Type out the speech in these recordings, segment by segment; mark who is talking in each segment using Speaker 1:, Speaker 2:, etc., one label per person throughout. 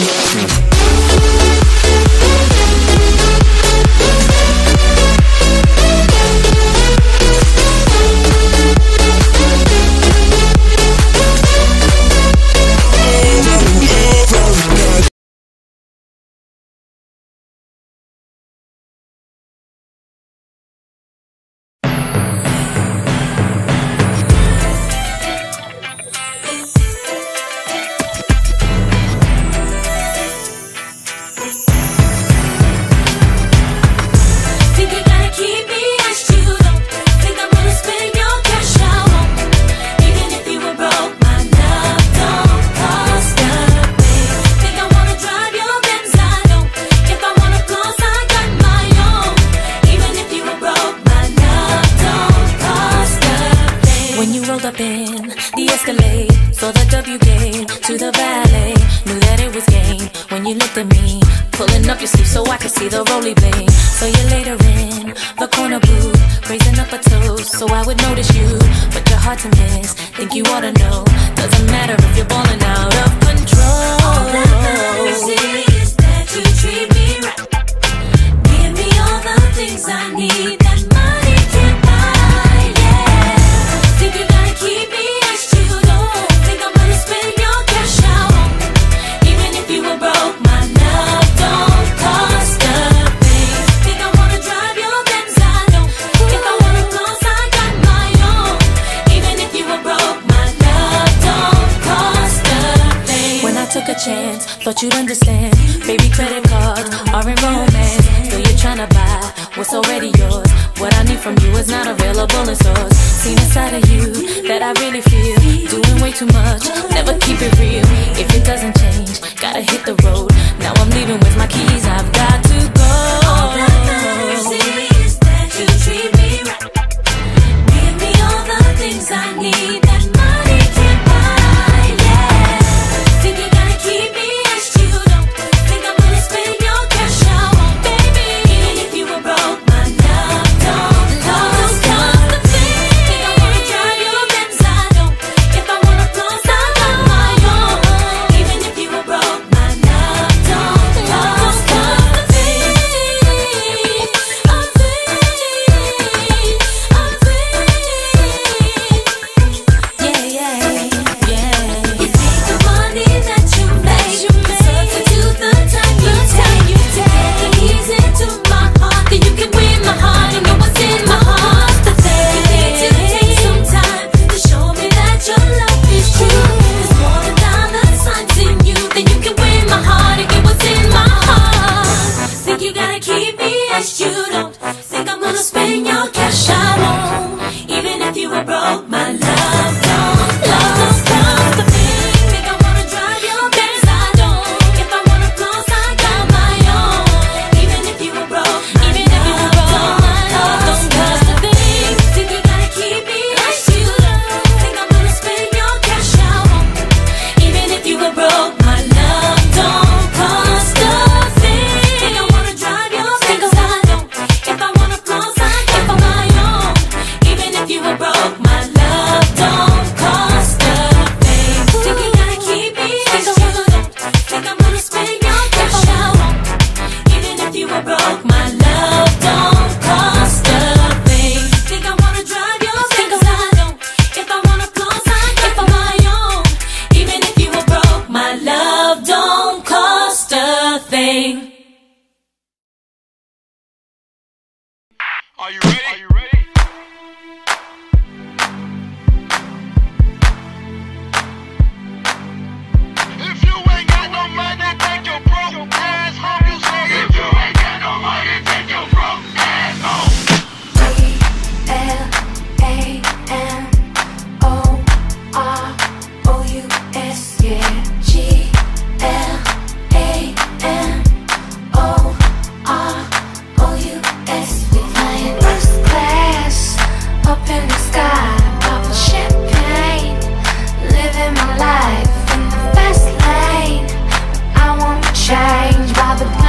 Speaker 1: Thought you'd understand, baby, credit cards are in romance. So you're trying to buy what's already yours. What I need from you is not available in stores. Seen a side of you that I really feel, doing way too much, never keep it real. If it doesn't change, gotta hit the road. Now I'm leaving with my keys, I've got to go. All that matters is that you treat me right. Give me all the things I need that money can't buy, yeah. Think you gotta keep me as you don't think I'm gonna spend your cash out, baby. Even if you were broke, my love don't cost a thing. Think I wanna drive your Benz, I don't. If I wanna floss, I got my own. Even if you were broke, my love don't cost a thing. You don't think I'm gonna spend your cash, I won't. Even if you were broke, my love don't cost a thing. Think I wanna drive your Benz, I don't. If I wanna floss, I got my own. Even if you were broke, my love don't cost a thing. Think you gotta keep me as you don't think I'm gonna spend your cash, I won't. Even if you were broke, my love don't cost a thing. Think I wanna drive your Benz, I don't. If I wanna floss, I got my own. Even if you were broke, my love don't cost a thing. Think you gotta keep me as you don't think I'm gonna spend your cash, I won't. Even if you were broke, my love don't cost a thing. Think I wanna drive your Benz, I don't. If I wanna floss, I got my own. Even if you were broke, my love don't cost a thing.
Speaker 2: Are you ready? Are you ready? If you ain't got no money, take your broke ass home. You say if you ain't got no money, take your broke ass home.
Speaker 3: GLAMOUS, yeah. GLAMOUS. We flying first class up in the sky, popping champagne, living my life in the fast lane. I want change by the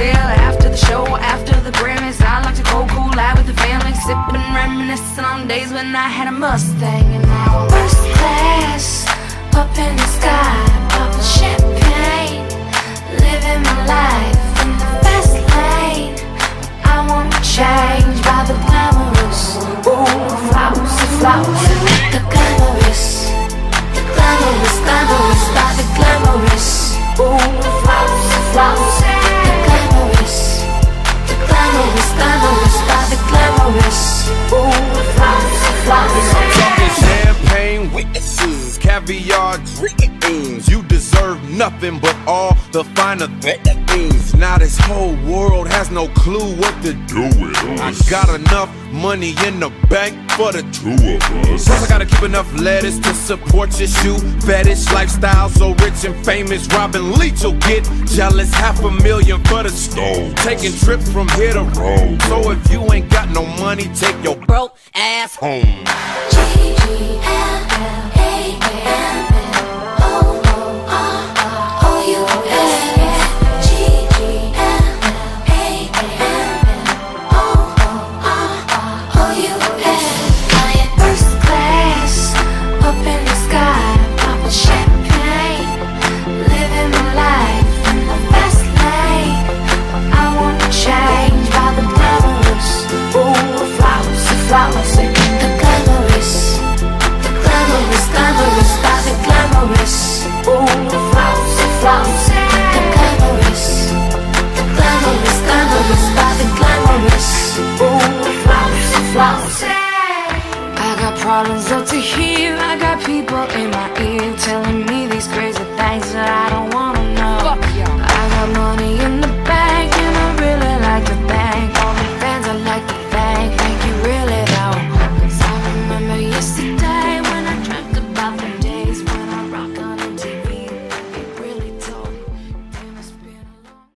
Speaker 3: Hill. After the show, after the Grammys, I like to go cool out with the family, sipping, reminiscing on days when I had a Mustang. And now I'm first class, up in the sky, popping champagne, living my life in the fast lane. I wanna change by the glamorous, ooh, flowers, flowers. The glamorous, the glamorous, glamorous, by the glamorous, ooh, flowers, flowers. The glamorous, the glamorous, glamorous, by the glamorous, ooh, flowers, flowers.
Speaker 4: I'm talking champagne witnesses, caviar dreams. You deserve nothing but all the finer things. Now this whole world has no clue what to do with us. I got enough money in the bank for the two of us. Plus I gotta keep enough lettuce to support your shoe fetish lifestyle. So rich and famous, Robin Leach will get jealous. $500,000 for the stove, taking trips from here to Rome. So if you ain't got no money, take your broke ass home.
Speaker 3: Flowers, the glamorous, the glamorous, glamorous, by the glamorous, ooh, flowers, flowers. The glamorous, the glamorous, glamorous, by the glamorous, ooh, flowers, flowers. I got problems up to here, I got people in my ear telling me these crazy things that I don't wanna know. I got money in the